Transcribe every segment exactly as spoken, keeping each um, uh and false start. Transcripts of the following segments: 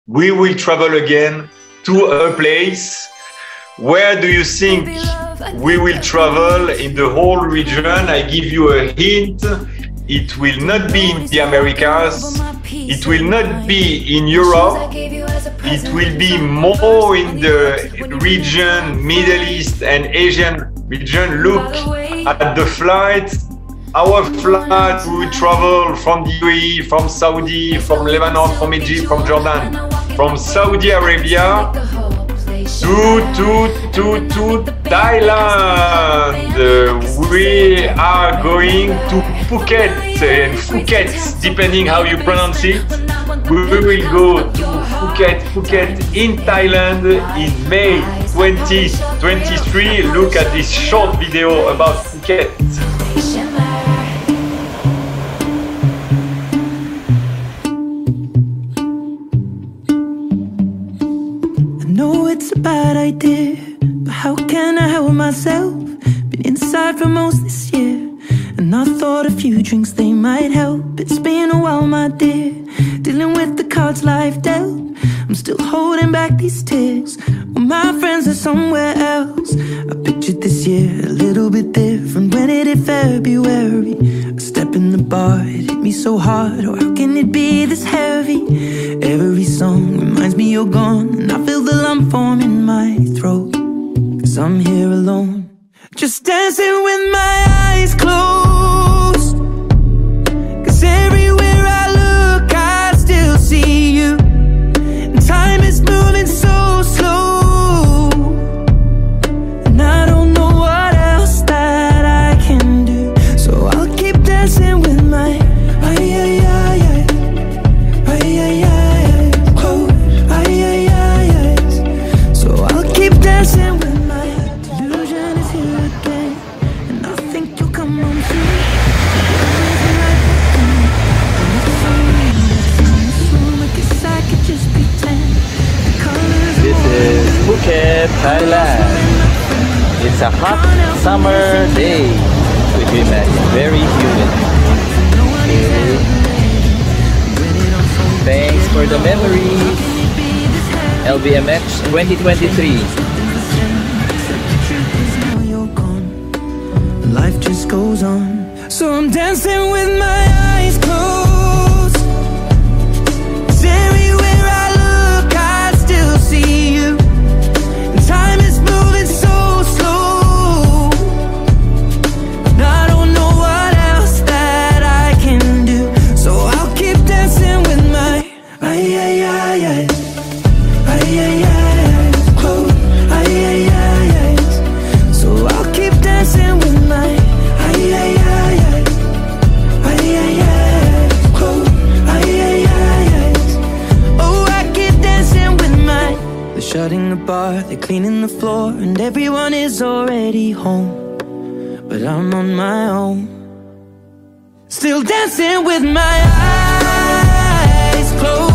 we will travel again to a place. Where do you think we will travel in the whole region? I give you a hint. It will not be in the Americas. It will not be in Europe. It will be more in the region, Middle East and Asian region. Look at the flight. Our flight, we will travel from the U A E, from Saudi, from Lebanon, from Egypt, from Jordan, from Saudi Arabia to, to, to, to Thailand. Uh, we are going to Phuket, and Phuket, depending how you pronounce it. We will go to Phuket, Phuket in Thailand in May twenty twenty-three. Look at this short video about Phuket. It's a bad idea, but how can I help myself? Been inside for most this year, and I thought a few drinks, they might help. It's been a while, my dear, dealing with the cards life dealt. I'm still holding back these tears, well, my friends are somewhere else. I pictured this year a little bit different. When it hit February, a step in the bar, it hit me so hard. Oh, how can it be this heavy? Every song reminds me you're gone, and I feel the lump form in my throat, 'cause I'm here alone, just dancing with my eyes closed. 'Cause everywhere I look, I still see you, and time is moving so slow, and I don't know what else that I can do. So I'll keep dancing with my ay, ay, ay, ay, ay, ay, ay. Dancing with my delusion is here again, and I think you'll come on through. I guess I could just pretend. This is Phuket, Thailand. It's a hot summer day, which we met very humid. Okay. Thanks for the memories. L B M X twenty twenty-three. Life just goes on, so I'm dancing with my eyes closed. 'Cause everywhere I look, I still see you, and time is moving so slow, and I don't know what else that I can do. So I'll keep dancing with my ay, ay, ay, ay. Ay, ay, ay, ay, close, ay, ay, ay, ay. So I'll keep dancing with my ay, ay, ay, ay, ay, ay, ay, close, ay, ay, ay, ay. Oh, I keep dancing with my. They're shutting the bar, they're cleaning the floor, and everyone is already home, but I'm on my own, still dancing with my eyes closed.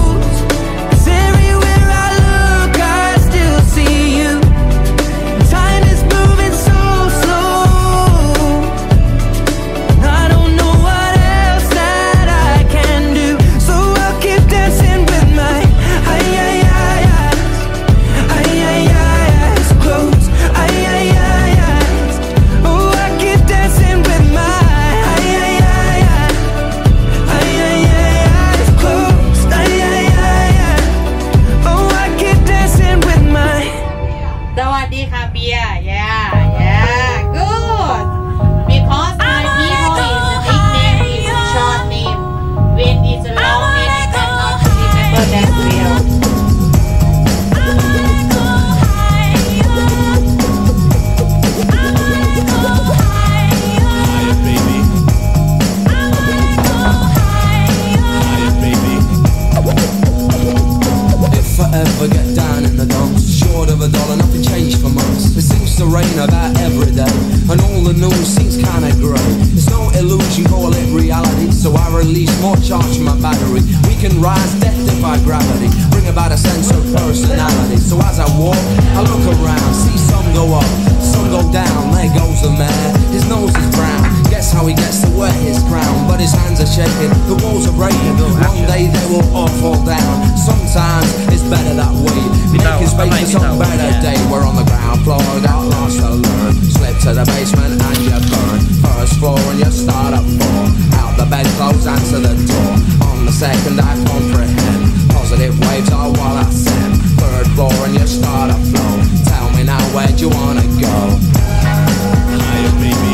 The walls are breaking, one day they will all fall down. Sometimes it's better that we make his space for some better day. We're on the ground floor, got lost to learn. Slip to the basement and you burn. First floor and you start at four. Out the bedclothes, answer the door. On the second I comprehend. Positive waves are what I send. Third floor and you start a flow. Tell me now, where'd you wanna go? Higher, baby.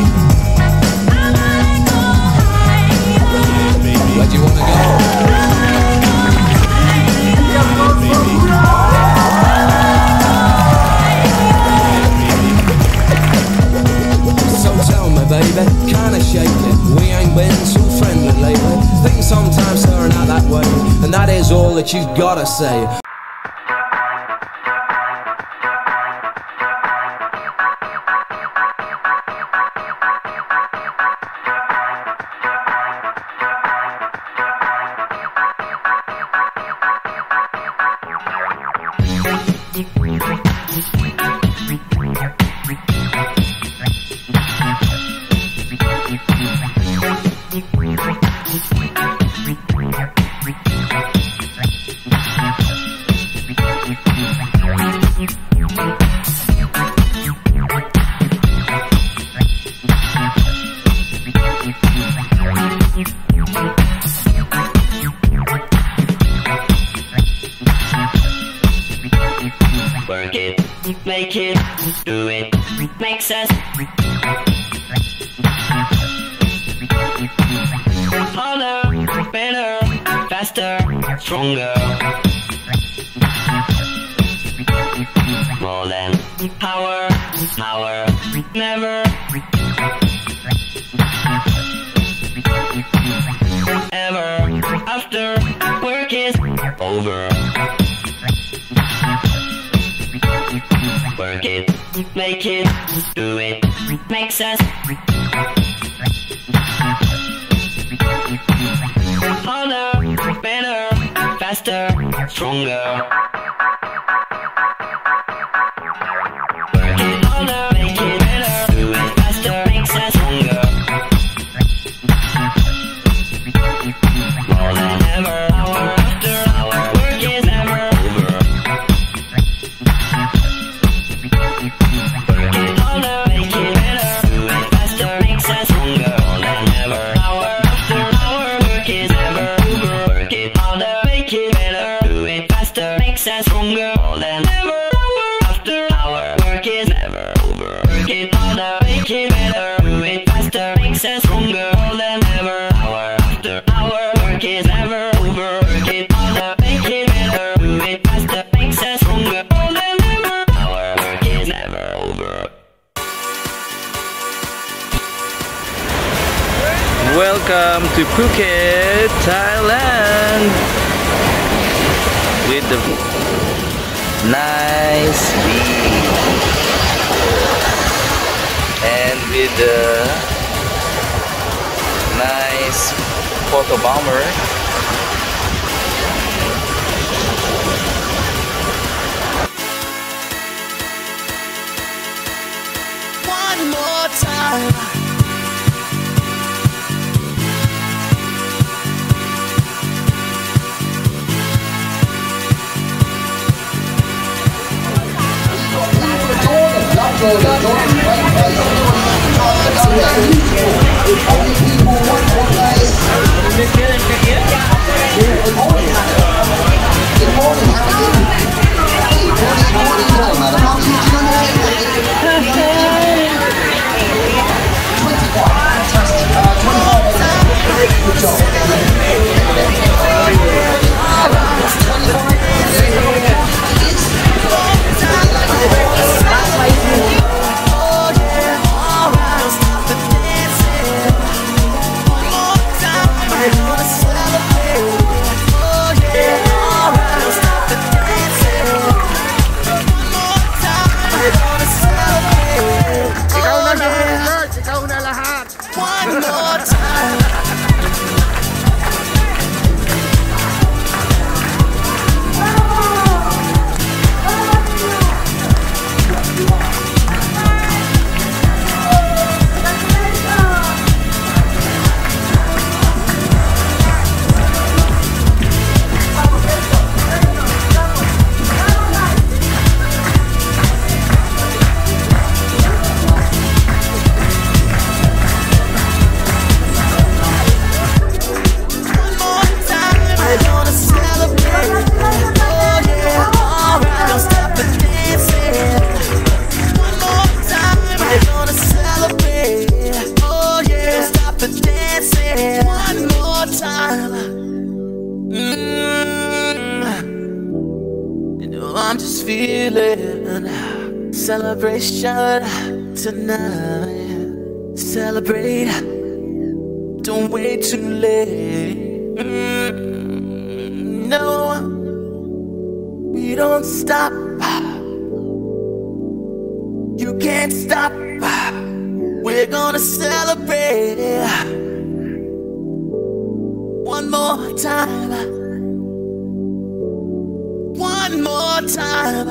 Where'd you wanna go? Baby, kinda shaky, we ain't been too friendly lately. Things sometimes turn out that way, and that is all that you gotta say. Work it, make it, do it, makes us harder, better, faster, stronger. More than power, power, never, ever, after work is over. Work it, make it, do it, makes us harder, better, faster, stronger. Work it harder, make it better, do it faster, makes us stronger. More than ever, hour after hour, work is never over. Work it harder, make it better, do it faster, makes us stronger. More than ever, hour after hour, work is never over. Work it harder, make it better, do it faster, makes us stronger. More than ever, hour after hour, work is never over. Work it harder, make it better, do it faster, makes us stronger. More than ever, hour after hour, work is never over. Work it harder, make it better, do it faster, makes us stronger. More than ever, hour, work is never over. Welcome to Phuket, Thailand, with the nice beach and with the nice photo bomber. One more time. We'll be right back. I'm just feeling celebration tonight. Celebrate, don't wait too late. Mm, no, we don't stop. You can't stop. We're gonna celebrate one more time. One more time.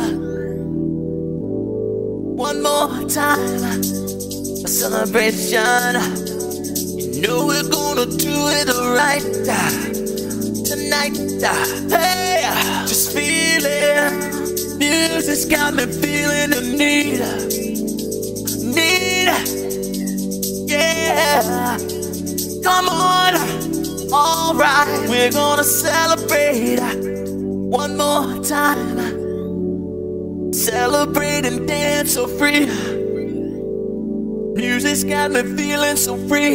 One more time. A celebration. You know we're gonna do it right tonight. Hey, just feel it. Music's got me feeling the need. Need. Yeah. Come on. Alright, we're gonna celebrate one more time. Celebrate and dance so free. Music's got me feeling so free.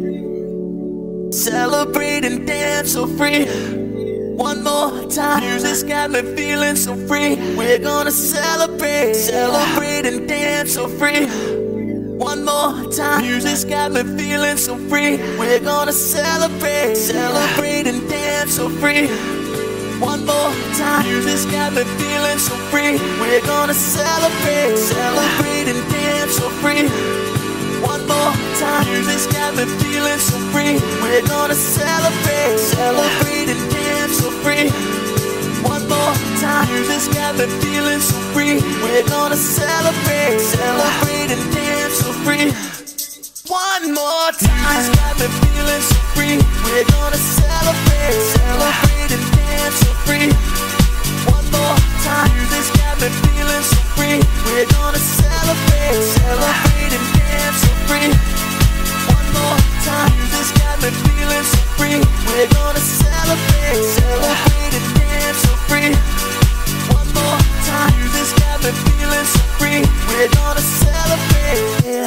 Celebrate and dance so free. One more time. Music's got me feeling so free. We're gonna celebrate. Celebrate and dance so free. One more time. Music's got me feeling so free. We're gonna celebrate. Celebrate and dance so free. One more time. Music's got me feeling so free. We're gonna celebrate. Celebrate and dance so free. One more time. Music's got me feeling so free. We're gonna celebrate. Celebrate and dance so free. One more time. Music's got me feeling so free. We're gonna celebrate. Celebrate and dance so free. One more time. Music's got me feeling so free. We're gonna celebrate. Celebrate and dance so free. One more time. Music's got me feeling so free. We're gonna celebrate. Celebrate and dance so free. One more time. Music's got me feeling so free. We're gonna celebrate. Celebrate and dance so free. One more time. Music's got me feeling so free. We're gonna celebrate.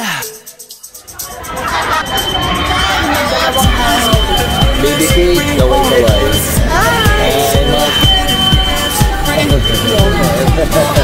Baby Kate, kaway-kaway. Hi! Hi!